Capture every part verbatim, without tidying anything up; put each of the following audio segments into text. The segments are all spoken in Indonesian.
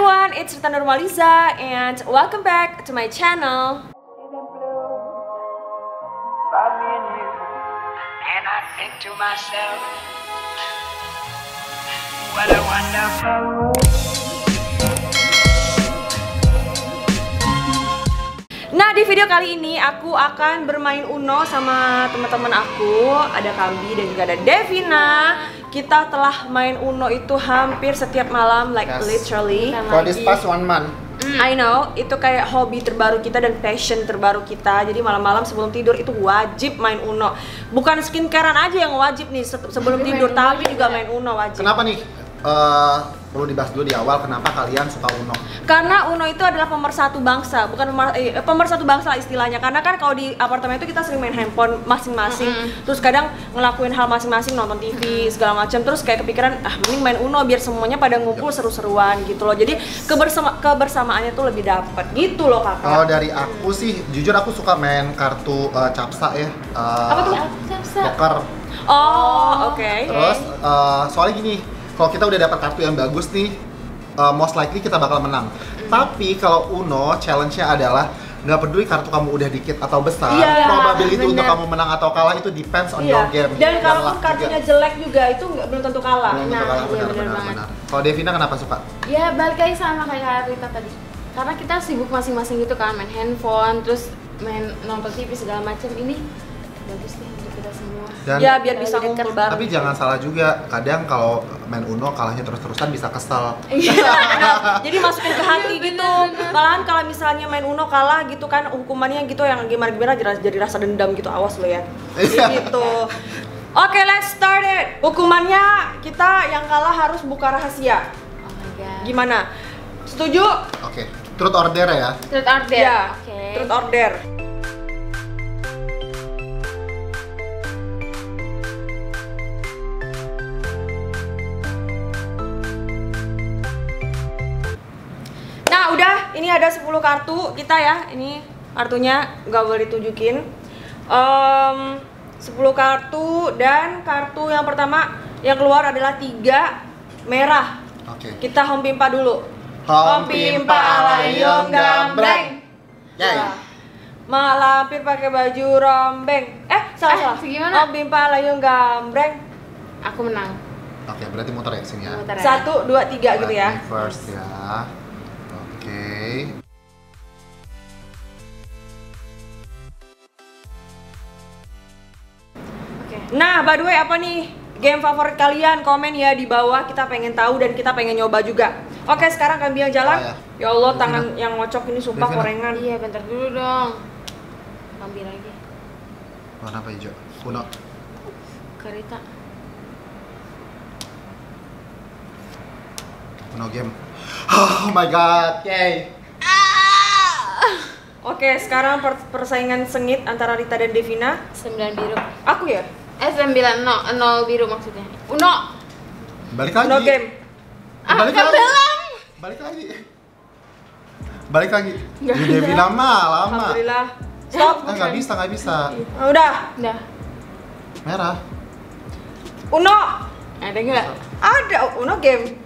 everyone, it's Rita Nurmaliza and welcome back to my channel. And I think to myself, what a wonderful world. Nah, di video kali ini aku akan bermain Uno sama teman-teman aku. Ada Kambi dan juga ada Devina. Kita telah main Uno itu hampir setiap malam, like Yes. literally. For this past one month. I know, itu kayak hobi terbaru kita dan passion terbaru kita. Jadi malam-malam sebelum tidur itu wajib main Uno. Bukan skincarean aja yang wajib nih se- sebelum Tapi tidur, main Uno tapi juga. juga main Uno wajib. Kenapa nih? Eh, perlu dibahas dulu di awal kenapa kalian suka Uno. Karena Uno itu adalah pemersatu bangsa, bukan pemer, eh, pemersatu bangsa lah istilahnya. Karena kan kalau di apartemen itu kita sering main handphone masing-masing, Mm-hmm. terus kadang ngelakuin hal masing-masing, nonton T V segala macam. Terus kayak kepikiran, ah mending main Uno biar semuanya pada ngumpul seru-seruan gitu loh. Jadi kebersama kebersamaannya tuh lebih dapet gitu loh kakak. Kalau dari aku sih, jujur aku suka main kartu eh, capsa ya. Eh, Apa tuh? Poker. Oh, oke. Terus eh, soalnya gini, kalau kita udah dapat kartu yang bagus nih, eh, most likely kita bakal menang. Tapi kalau Uno, challenge-nya adalah nggak peduli kartu kamu udah dikit atau besar, Iya, probability bener. untuk kamu menang atau kalah itu depends on Iya. your game. Dan kalau luck kartunya juga. jelek juga itu nggak belum tentu kalah. Belum tentu Nah, kalah, iya, benar, bener benar, banget. benar. Kalau Devina kenapa suka? Ya balik lagi sama kayak Rita tadi. Karena kita sibuk masing-masing gitu kan, main handphone, terus main nonton T V segala macam. Ini bagus nih untuk kita semua. Dan Ya biar bisa Lebih ngumpul deket. bareng. tapi jangan salah juga, kadang kalau main Uno kalahnya terus-terusan bisa kesel. Iya, benar. Jadi masukin ke hati gitu. Malahan kalau misalnya main Uno kalah gitu kan, hukumannya gitu yang gimana-gimana jadi, jadi rasa dendam gitu. Awas lo ya. Gitu. Oke, let's start it. Hukumannya kita yang kalah harus buka rahasia. Oh my god. Gimana? Setuju? Oke, truth or dare ya. Truth or dare? Iya. Oke. Truth or dare. Nah, udah, ini ada sepuluh kartu kita ya. Ini kartunya nggak boleh ditunjukin. Em, sepuluh kartu dan kartu yang pertama yang keluar adalah tiga merah. Oke. Kita home pimpa dulu. Home pimpa alayong gambreng. Yay. Malampir pakai baju rombeng. Eh, salah Eh, salah. segimana? Home pimpa alayong gambreng. Aku menang. Oke, berarti muter ya sini ya. Muter ya. Satu, dua, tiga gitu Let ya. me first ya. Oke. Oke. Nah, by the way apa nih game favorit kalian? Komen ya di bawah, kita pengen tahu dan kita pengen nyoba juga. Oke, sekarang kami yang jalan. Oh, ya. Ya Allah, Devina. tangan yang ngocok ini sumpah Devina. korengan. Iya, bentar dulu dong. Ambil lagi. Warna apa hijau? Uno. Ke Rita. Uno game. Oh my god. Yay. Oke, sekarang per- persaingan sengit antara Rita dan Devina. Sembilan biru. Aku ya? Eh, sembilan no, nol biru maksudnya. Uno. Balik lagi. No game. Ah, Balik kan lagi. belum. Balik lagi. Balik lagi. Nggak Di ada. Devina mah lama. Alhamdulillah. Stop. Ah, nggak bisa, nggak bisa. Ah, udah. Udah. Merah. Uno. Ada nggak? Ada Uno game.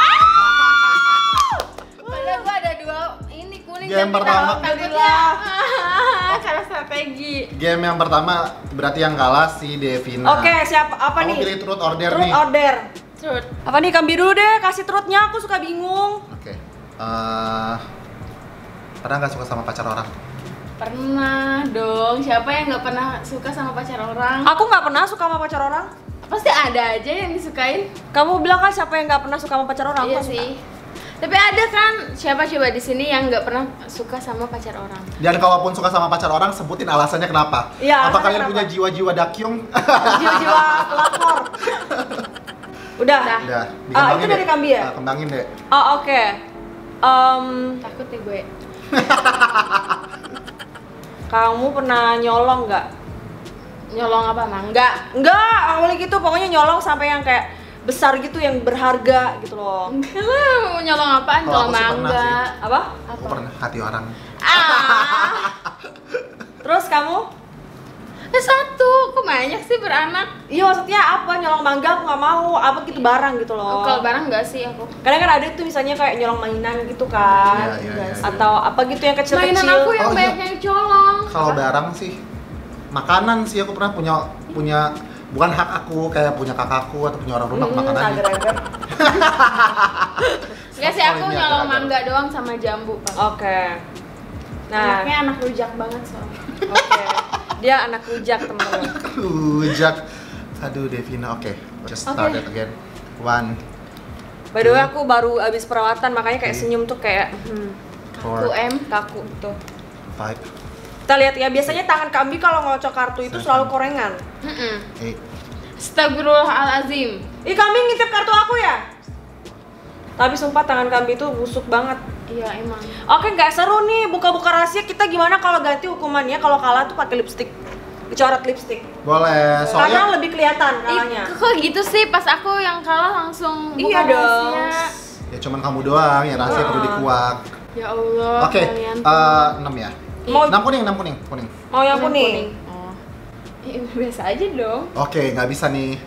Padahal gua ada dua ini kuning Game dan pertama. merah. Alhamdulillah. Cara strategi. Game yang pertama berarti yang kalah si Devina. Oke, siapa apa Kamu nih? pilih truth or dare Truth nih. or dare. Truth. Apa nih, Kambi dulu deh, kasih truthnya, aku suka bingung. Oke. Eh, pernah nggak suka sama pacar orang? Pernah dong. Siapa yang nggak pernah suka sama pacar orang? Aku nggak pernah suka sama pacar orang. Pasti ada aja yang disukain. Kamu bilang kan siapa yang nggak pernah suka sama pacar orang? Iya Aku suka. sih. Tapi ada kan siapa coba di sini yang nggak pernah suka sama pacar orang? Dan kalaupun suka sama pacar orang, sebutin alasannya kenapa. Iya, Apa alasannya kalian kenapa? punya jiwa-jiwa dakyung? Jiwa-jiwa pelakor. Udah. Udah. Udah, Ah, dikembangin itu deh. dari Kambi ya? Ah, kembangin deh. Oh, oke. Em, Takut nih gue. kamu pernah nyolong nggak? Nyolong apa mangga? Enggak, awalnya gitu. Pokoknya nyolong sampai yang kayak besar gitu, yang berharga gitu loh. Enggak lah, mau nyolong apaan Kalau kalau aku sih pernah mangga? sih. Apa? Apa? Aku pernah hati orang. Ah. Terus kamu? Eh satu, kok banyak sih beranak? Iya maksudnya apa, nyolong mangga aku nggak mau, apa gitu barang gitu loh. Oh, kalau barang enggak sih aku. Kadang kan ada tuh misalnya kayak nyolong mainan gitu kan. Iya, iya, iya, iya. Atau apa gitu yang kecil-kecil. Mainan aku yang Oh, iya. banyak yang colong. Kalau barang sih, makanan sih aku pernah punya punya bukan hak aku, kayak punya kakakku atau punya orang rumah Hmm, makanannya. agar-agar. Enggak sih, aku Oh, ini nyolong agak-agak. mangga doang sama jambu, Pak. Oke. Nah, Anaknya anak rujak banget soalnya. oke. Dia anak rujak teman-teman. Rujak. Aduh Devina, oke. Just start Oke. it again. One, By the way aku baru habis perawatan makanya kayak senyum tuh kayak hmm, four, Tuh M. kaku tuh. five, Kita lihat ya, biasanya tangan kambing kalau ngocok kartu itu selalu korengan. Heeh. eight. Astagfirullahalazim. Ih, kambing ngintip kartu aku ya? Tapi sumpah tangan kambing itu busuk banget. Iya emang. Oke, nggak seru nih buka-buka rahasia. Kita gimana kalau ganti hukumannya kalau kalah tuh pakai lipstick, dicoret lipstick. Boleh, Karena soalnya lebih kelihatan Ih, kalahnya. kok gitu sih, pas aku yang kalah langsung buka Iya dong. rahasia. ya cuman kamu doang, ya rahasia Ah. perlu dikuak. Ya Allah. Oke, kalian tuh. eh, enam ya. Mau- enam kuning, enam kuning, kuning. Mau yang Kuning, kuning. Oh. Eh, biasa aja dong. Oke, nggak bisa nih.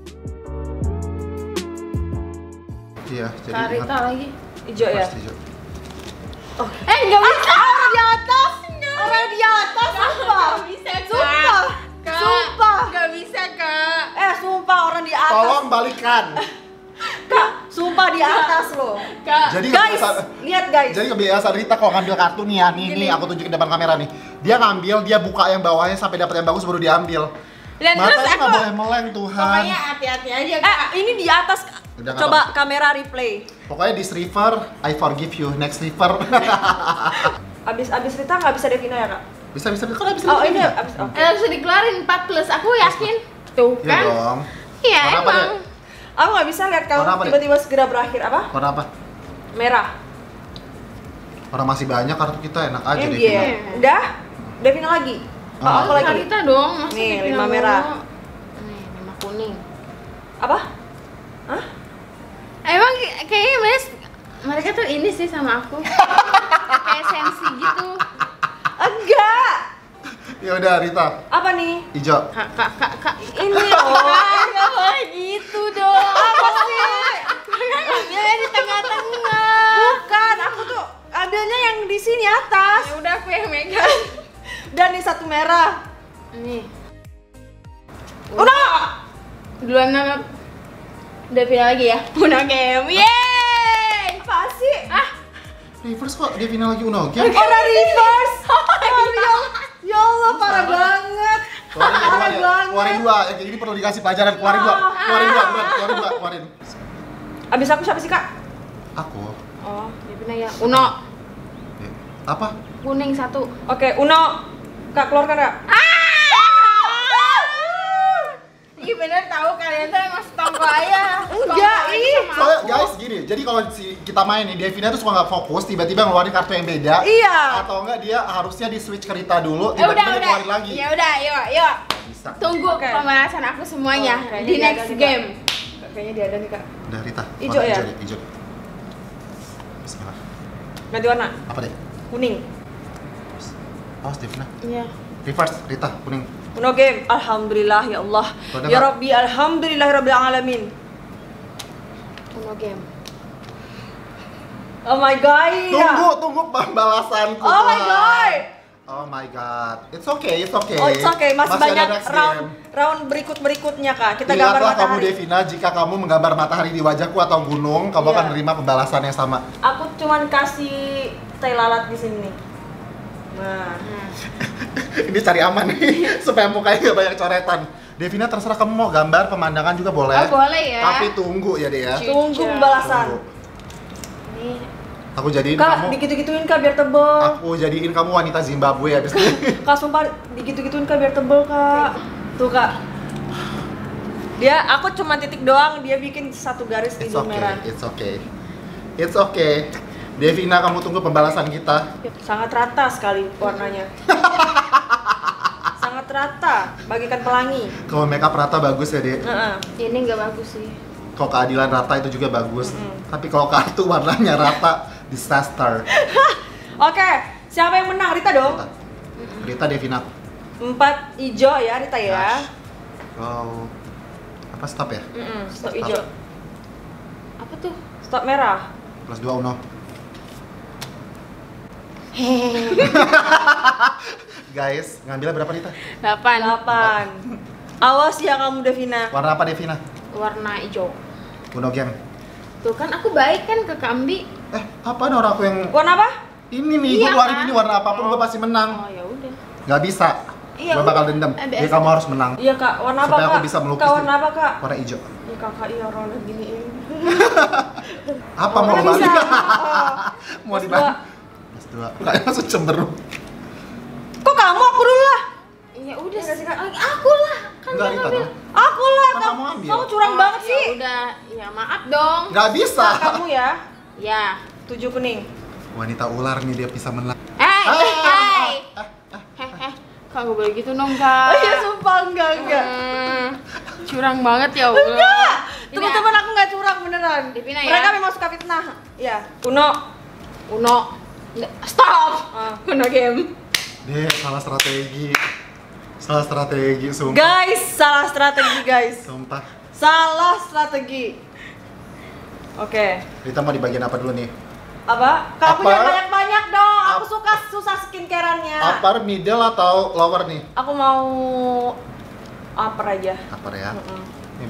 Iya, jadi Karita ingat. lagi. Hijau ya. First hijau. Eh, enggak bisa. Orang di atas. Orang di atas apa? Nggak bisa, Kak. Sumpah. Kak. Sumpah. Enggak bisa, Kak. Eh, sumpah orang di atas. Tolong balikan. Kak, sumpah di atas loh. Kak. Jadi Guys, kebiasaan, lihat guys. jadi kebiasaan Rita kalau ngambil kartu nih ya, nih, nih aku tunjukin depan kamera nih. Dia ngambil, dia buka yang bawahnya sampai dapat yang bagus baru diambil. Dan terus Matanya aku nggak boleh meleng Tuhan. pokoknya hati-hati aja, Eh, Kak. ini di atas. Udah nggak Coba apa-apa. kamera replay. Pokoknya this river, I forgive you. Next river. Abis abis Rita nggak bisa Devina ya kak? bisa bisa kan bisa. Oh ini abis oke. Eh, harus dikeluarin empat plus. Aku yakin. Tuh Iya kan? dong. Iya, Warna apa, emang. Dek? Aku nggak bisa lihat Warna apa, kamu Dek? tiba-tiba segera berakhir apa? Warna apa? Merah. Orang masih banyak kartu kita, enak aja Eh, deh. iya. Udah? Devina lagi. Oh, Ah. aku lagi. Karita dong. Masa Nih, Devina lima mulu? merah. Nih, lima kuning. Apa? Hah? Emang kayak- kayaknya mes mereka tuh ini sih sama aku. Kayak sensi gitu. Enggak. Ya udah Rita, Apa nih? hijau. Kak, kak, kak, kak. Ini loh. Enggak boleh gitu dong. Apa sih? Dia di tengah-tengah. Bukan, aku tuh ambilnya yang di sini atas. Ya udah aku yang megang. Dan di satu merah. Nih. Uno. Duluan nama Devina lagi ya. Uno game. Yeay. Apa sih? Ah, Reverse kok Devina lagi Uno game. Orang reverse. Oh, ya, ya Allah, parah banget. Keluarin dua, Parah ya. banget. keluarin dua. Yang kayak gini perlu dikasih pelajaran. Keluarin dua, keluarin dua, keluarin, keluarin dua, keluarin. Abis aku siapa sih kak? Aku. oh, Devina ya. Uno. Eh, Apa? Kuning satu. Oke, Uno. Kak keluarkan kak. Iya bener tahu kalian tuh emang setongko aja. Enggak, Setongko aja ih. sama Soalnya aku. guys gini, jadi kalau si kita main nih, Devina tuh suka nggak fokus, tiba-tiba ngeluarin kartu yang beda. Iya. Atau enggak dia harusnya di switch ke Rita dulu, Ya udah tiba-tiba dia udah. keluarin lagi. Ya udah, yuk, yuk. Bisa. Tunggu Oke. pembahasan aku semuanya Oh, kayaknya di dia next ada nih, game. Kak. Kayaknya dia ada nih kak. Udah Rita. Hijau warna ya? Hijau, deh, hijau. Bismillah. Ganti warna. Apa deh? Kuning. Awas Devina. Iya. Reverse Rita, kuning. Uno game. Alhamdulillah ya Allah. Udah, Ya Kak. Rabbi, alhamdulillah rabbil alamin. Uno game. Oh my god. Tunggu, tunggu pembalasanku. Oh my Tuhan. god. Oh my god. It's okay, it's okay. Oh, it's okay. Masih, ada banyak next round game. round berikut-berikutnya kak. Kita gambar Ingatlah kamu matahari. Devina, jika kamu menggambar matahari di wajahku atau gunung, kamu Iya. akan menerima pembalasan yang sama. Aku cuman kasih tai lalat di sini. Nah. Ini cari aman nih, supaya mukanya nggak banyak coretan. Devina terserah kamu mau gambar pemandangan juga boleh. Oh, boleh ya. Tapi tunggu ya deh ya. Cuy. Tunggu Iya. pembalasan. Tunggu. Nih. Aku jadiin Kak, kamu. digitu-gituin kak biar tebel. Aku jadiin kamu wanita Zimbabwe abis ini. Kak sumpah digitu-gituin kak biar tebel kak. Tuh kak. Dia, aku cuma titik doang, dia bikin satu garis di It's hidung okay, merah. it's okay. It's okay. Devina, kamu tunggu pembalasan kita. Sangat rata sekali warnanya. Sangat rata, bagikan pelangi. Kalau makeup rata bagus ya, Dek. Heeh. Ini nggak bagus sih. Kalau keadilan rata itu juga bagus. Mm-mm. Tapi kalau kartu warnanya rata, disaster. Oke, siapa yang menang? Rita dong. Rita, Rita Devina. Empat hijau ya Rita ya. Oh. Apa stop ya? Mm-mm, stop Stop. hijau. Apa tuh? Stop merah. Plus dua Uno. Guys, ngambilnya berapa Rita? Delapan. Delapan. Awas ya kamu Devina. Warna apa Devina? Warna hijau. Uno game. Tuh kan aku baik kan ke Kambi. Eh, apaan orang aku yang Warna apa? ini nih, Iya, gue keluarin kan? ini warna apapun gue pasti menang. Oh ya udah. Gak bisa. Iya, Gue bakal udah. dendam. Eh, Jadi biasa. kamu harus menang. Iya kak, warna apa Supaya kak? aku bisa melukis Kak di- warna apa kak? Warna hijau. Iya kakak, iya orang lagi giniin. Apa Oh, mau kan dibalik? bisa. Mau Plus dibalik? dua. Plus dua. Kayaknya langsung cemberut. Kok kamu? Aku dulu lah. Iya udah Iya nggak sih, Kak? Ah, aku lah. Kan Enggak, dia Rita ngambil. dong. Aku lah. Kan Kamu, kamu ambil. kamu curang Oh, banget ya sih. Udah, ya maaf dong. Gak bisa. Kak, kamu ya. Ya. Tujuh kuning. Wanita ular nih, dia bisa menang. Eh, Ah, hai. ah, ah. Heh, heh. Kak nggak boleh gitu dong kak. Oh iya sumpah enggak enggak. Hmm, curang banget ya Allah. Enggak. Ini Teman-teman aku nggak curang beneran. Devina ya? Mereka memang suka fitnah. Iya. Uno. Uno. Nggak, stop. Ah. Uno game. Dia salah strategi. Salah strategi, sumpah. Guys, salah strategi guys. Sumpah. Salah strategi. Oke. Rita mau di bagian apa dulu nih? Apa? Kak, aku Upper. jangan banyak-banyak dong. Aku Up- suka susah skincareannya. Upper, middle, atau lower nih? Aku mau upper aja. Upper ya. Mm-mm.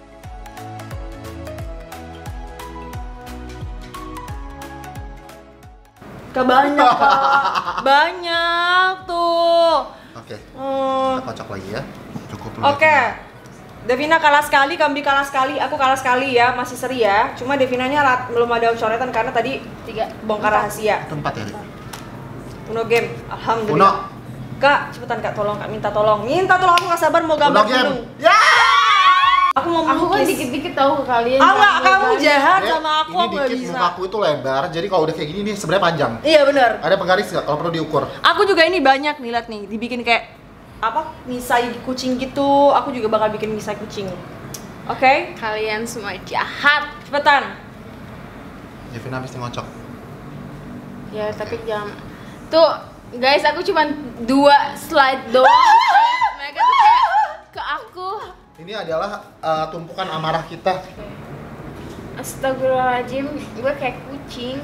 Kak banyak kak, banyak tuh. Oke, Hmm. kita kocok lagi ya. Cukup dulu. Oke, Devina kalah sekali, Kambi kalah sekali, aku kalah sekali ya, masih seri ya. Cuma Devinanya rat- belum ada coretan karena tadi Tiga. bongkar rahasia. Itu empat ya, Ri? Uno game, alhamdulillah. Uno. Kak, cepetan kak, tolong kak, minta tolong, minta tolong, aku gak sabar mau gambar Uno game. gunung. Ya! Aku mau Aku kan melukis. dikit-dikit tahu ke kalian. Ah enggak, Jangan kamu banyak. jahat Eh, sama aku, ini aku gak dikit, bisa. muka aku itu lebar, jadi kalau udah kayak gini nih sebenarnya panjang. Iya bener. Ada penggaris nggak? Kalau perlu diukur. Aku juga ini banyak nih, lihat nih, dibikin kayak apa? Misai kucing gitu. Aku juga bakal bikin misai kucing. Oke, Kalian semua jahat. cepetan. Devina habis ngocok. Ya tapi jangan. Tuh guys, aku cuma dua slide doang. Mereka tuh kayak ke aku. Ini adalah uh, tumpukan amarah kita. Astagfirullahaladzim, gue kayak kucing.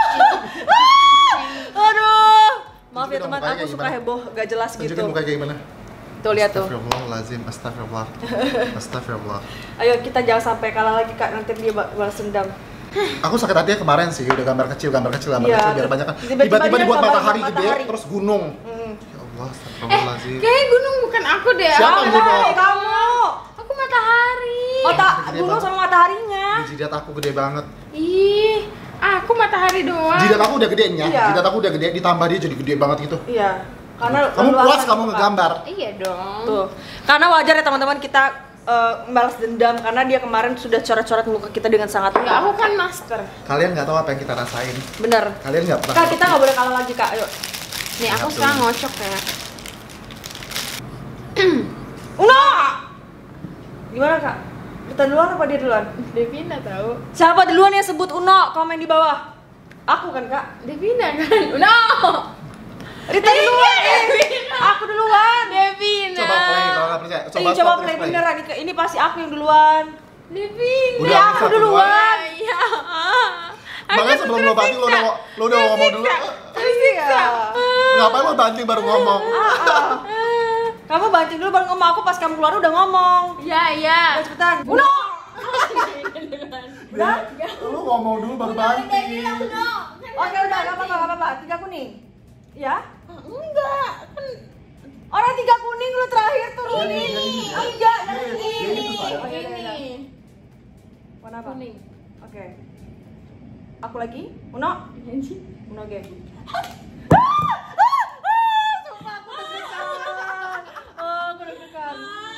Aduh. Maaf ya Tunjukin dong teman, mukanya aku kayak suka gimana. heboh, gak jelas Tunjukin gitu. mukanya kayak gimana. Tuh lihat tuh. Astagfirullahaladzim, astagfirullah. Astagfirullah. Ayo kita jangan sampai kalah lagi kak, nanti dia ba- balas dendam. Aku sakit hatinya kemarin sih, udah gambar kecil, gambar kecil, gambar Iya, kecil biar banyak kan. tiba-tiba Tiba-tiba dia dibuat gambar matahari buat gede, matahari. terus gunung. Hmm. Ya Allah, Eh, astagfirullahaladzim. kayak gunung bukan aku deh. Siapa Aku yang gunung? matahari. Kamu. Aku matahari. Mata Gede gunung banget. sama mataharinya. Di jidat aku gede banget. Ih, aku matahari doang. Jidat aku udah gedenya, Iya. jidat aku udah gede, ditambah dia jadi gede banget gitu. Iya. Karena Kamu leluasa puas gitu, kamu Kak. ngegambar. Iya dong. Tuh. Karena wajar ya teman-teman kita eh, balas dendam karena dia kemarin sudah coret-coret muka kita dengan sangat Enggak, aku kan master. Kalian nggak tahu apa yang kita rasain. bener. Kalian nggak pernah. Kak, kita nggak boleh kalah lagi kak. Ayo. Nih aku Lihat sekarang dulu. ngocok ya. Uno. Gimana kak? Kita duluan apa dia duluan? Devina tahu. Siapa duluan yang sebut Uno? Komen di bawah. Aku kan kak. Devina kan? No. Rita duluan. Aku duluan. Devina. Coba play kalau nggak percaya. Coba, Ih, coba stop, play terus beneran ini, ini pasti aku yang duluan. Devina. Udah, Iya, bisa aku duluan. Iya. Makanya sebelum lo banting lo udah ngo- lo udah ngomong dulu. Iya. Ngapain lo banting baru ngomong? Ah, Kamu banting dulu baru ngomong, aku pas kamu keluar udah ngomong. Iya, iya. Ayo cepetan. Uno. Udah. Lo ngomong dulu baru banting. Oke udah, nggak apa-apa, nggak apa-apa. Tiga kuning. Ya? Enggak. Kan Orang tiga kuning lu terakhir turun Ini, ini. ini, ini. Oh enggak, yang Ini, ini. ini tuh saya. Oke, udah, udah. ini. Warna apa? Kuning. Oke. Aku lagi. Uno. Uno game. Sumpah aku deg-degan. Oh, aku deg-degan.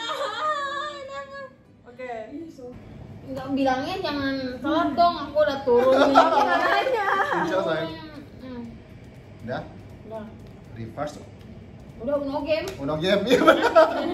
Oke. Enggak bilangnya jangan telat dong, aku udah turun nih. Apa nanya? Bisa sayang. Hmm. Udah. Udah. Reverse. Udah uno game. Uno game. Iya benar.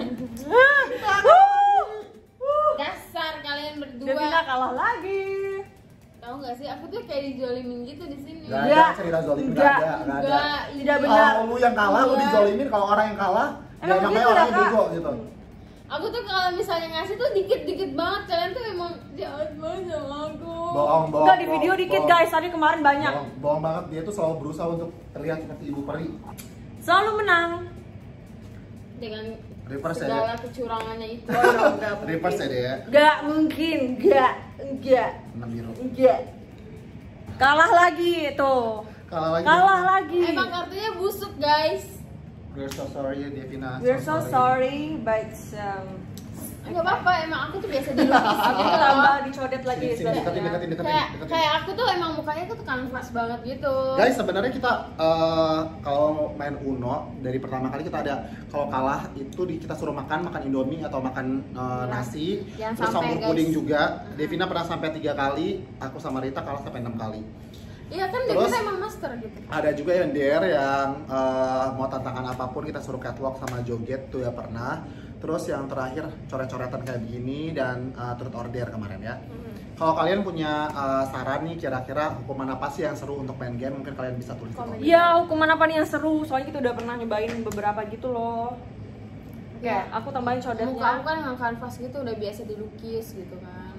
Dasar kalian Devina berdua. kalah lagi. Tahu nggak sih, aku tuh kayak dijolimin gitu di sini. Gak Enggak. ada cerita zolimin, Enggak. gak ada, gak ada. Enggak, Tidak benar. Kalau lu yang kalah, lu Iya. dizolimin. Kalau orang yang kalah, Ya Emang namanya begitu ya, orang Kak? bego gitu. Aku tuh kalau misalnya ngasih tuh dikit-dikit banget. Kalian tuh emang jahat banget sama aku. Bohong, bohong. Enggak, di video bohong, dikit bohong. guys, tadi kemarin banyak. Bohong, bohong banget, dia tuh selalu berusaha untuk terlihat seperti ibu peri. Selalu menang. Dengan Reverse ya, segala Dek. kecurangannya itu. Reverse ya deh ya. Gak mungkin, gak, enggak, Enam biru. enggak. Kalah lagi tuh. Kalah lagi. Kalah lagi. Emang kartunya busuk guys. We're so sorry Devina. We're so sorry, but um, Enggak apa-apa, emang aku tuh biasa dilukis aku gitu. tuh tambah dicodet lagi. Sini, sini, sebenarnya. deketin, deketin, deketin, Kayak deketin. kayak aku tuh emang mukanya tuh kanvas banget gitu. Guys, sebenarnya kita eh, kalau main Uno dari pertama kali kita ada kalau kalah itu di, kita suruh makan makan Indomie atau makan eh, nasi, Jangan terus sampai, campur guys. puding juga. Devina pernah sampai tiga kali, aku sama Rita kalah sampai enam kali. Iya kan Terus- Devina emang master gitu. Ada juga yang dare yang eh, mau tantangan apapun kita suruh catwalk sama joget tuh ya pernah. Terus yang terakhir coret-coretan kayak begini dan uh, truth or dare kemarin ya. Kalau kalian punya uh, saran nih kira-kira hukuman apa sih yang seru untuk main game, mungkin kalian bisa tulis di komen. Ya, hukuman apa nih yang seru? Soalnya kita udah pernah nyobain beberapa gitu loh. Oke, Ya. aku tambahin Muka aku codetnya. kan emang kanvas gitu udah biasa dilukis gitu kan.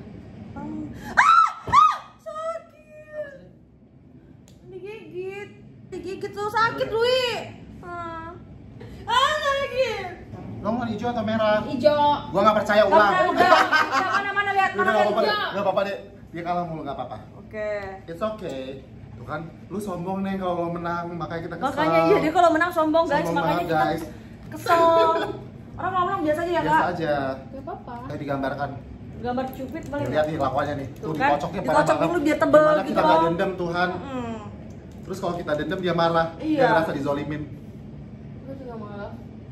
Sakit. Digigit. Digigit tuh sakit, Lui. Ah, ah sakit. Lo mau hijau atau merah? Ijo. Gua nggak percaya Udah, ulang. udah. Udah, mana-mana lihat, Udah mana nggak apa-apa deh, hijau. nggak apa-apa deh. Dia kalah mulu nggak apa-apa. Oke. It's okay. Tuh kan, lu sombong nih kalau lo menang, makanya kita kesel. Makanya iya dia kalau menang sombong guys, Sombong makanya banget, kita guys. kesel. Orang kalau menang biasa aja ya, Biasa Kak. aja. Gak apa-apa. Kayak digambarkan. Gambar cupid paling. Lihat nih lakuannya nih. Tuh, Tuh kan, dikocoknya parah dikocok banget. dulu biar tebel Gimana gitu kita nggak loh. dendam Tuhan. Mm. Terus kalau kita dendam dia marah, Iya. dia ngerasa dizolimin. Gue juga malah.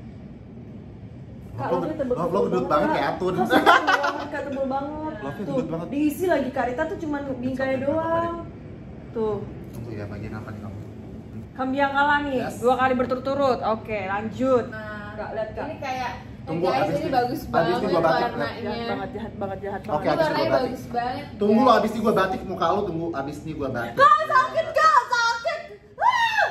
Kak, Lo love-nya tebel- lo tebel gendut banget kayak Atun. Kak, tebel banget, Kak, tebel banget. Love-nya Tuh, tebel banget. diisi lagi Karita tuh cuman bingkainya Sampai berapa doang. Tuh, Tunggu ya bagian apa nih kamu? kami yang kalah nih, Yes. dua kali berturut-turut. Oke, lanjut. Nah, Kak, lihat, Kak. ini kayak Tunggu, eh, guys, abis ini ini- bagus abis banget ini gua batik, Jahat warnanya. banget, jahat banget, jahat Oke, banget. Ini abis ini warnanya gua batik. bagus banget. Tunggu lo guys. abis ini gue batik muka lo, tunggu abis ini gue batik. Kak, sakit, Kak, sakit. Ah,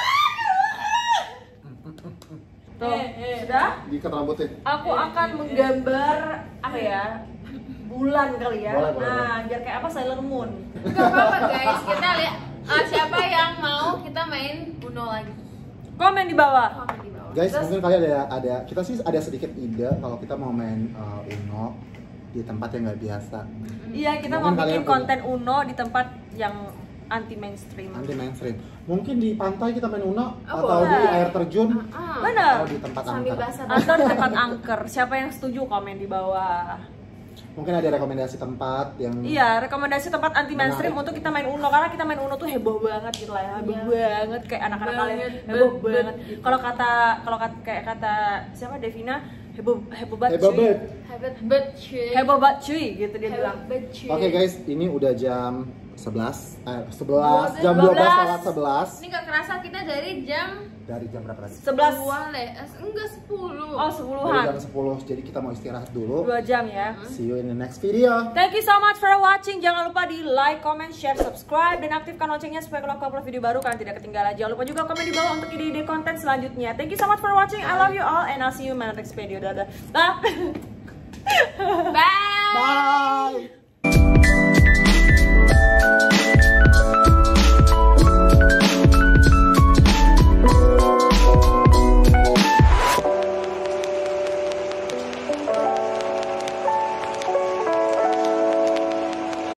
Tuh, Eh, eh. sudah? Diikat rambutnya. Aku akan menggambar apa ya? Bulan kali ya. Boleh, boleh, Nah, biar kayak apa Sailor Moon. Gak apa-apa guys, kita lihat ah, siapa yang mau kita main Uno lagi. Komen di bawah. Komen di bawah. Guys, Terus- mungkin kalian ada ada kita sih ada sedikit ide kalau kita mau main uh, Uno di tempat yang nggak biasa, Iya, kita Mungkin mau kalian bikin punya- konten Uno di tempat yang anti mainstream. anti mainstream. Mungkin di pantai kita main Uno Oh, atau di boleh. air terjun Ah, Benar. atau di tempat sambil angker. basah. Atau di tempat angker. Siapa yang setuju komen di bawah. Mungkin ada rekomendasi tempat yang Iya, rekomendasi tempat anti mainstream Menarik. untuk kita main Uno karena kita main Uno tuh heboh banget gitu lah ya. Heboh Iya. banget kayak anak-anak kalian Banget, heboh banget, banget. gitu. Kalau kata kalau kata kayak kata siapa Devina, heboh heboh banget. Heboh cuy. banget. Hebat bet cuy. Heboh banget cuy gitu dia bilang. Hebat bet cuy. Oke guys, ini udah jam sebelas, eh, sebelas, jam dua dua belas belas. lewat sebelas. Ini gak kerasa kita dari jam Dari jam berapa tadi? sebelas. dua le, eh, enggak sepuluh. Oh, Dari sepuluhan. jam sepuluh, jadi kita mau istirahat dulu. dua jam ya. See you in the next video. Thank you so much for watching. Jangan lupa di like, comment, share, subscribe, dan aktifkan loncengnya supaya kalau aku upload video baru kalian tidak ketinggalan. Jangan lupa juga komen di bawah untuk ide-ide konten selanjutnya. Thank you so much for watching. I love you all and I'll see you in my next video. Dadah. Bye. Bye. Bye.